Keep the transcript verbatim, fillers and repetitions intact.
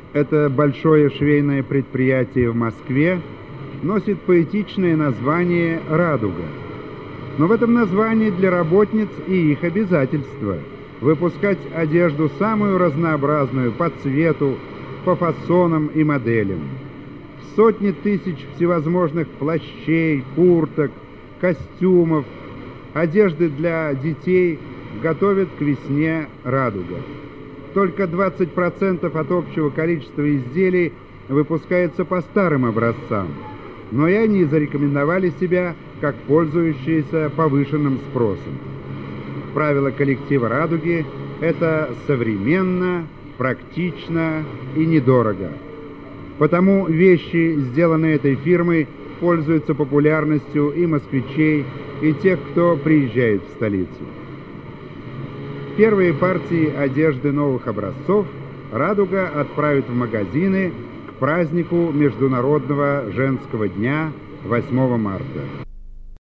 Это большое швейное предприятие в Москве носит поэтичное название «Радуга». Но в этом названии для работниц и их обязательства выпускать одежду самую разнообразную по цвету, по фасонам и моделям. Сотни тысяч всевозможных плащей, курток, костюмов, одежды для детей готовят к весне «Радуга». Только двадцать процентов от общего количества изделий выпускается по старым образцам, но и они зарекомендовали себя как пользующиеся повышенным спросом. Правило коллектива «Радуги» — это современно, практично и недорого. Потому вещи, сделанные этой фирмой, пользуются популярностью и москвичей, и тех, кто приезжает в столицу. Первые партии одежды новых образцов «Радуга» отправит в магазины к празднику Международного женского дня восьмого марта.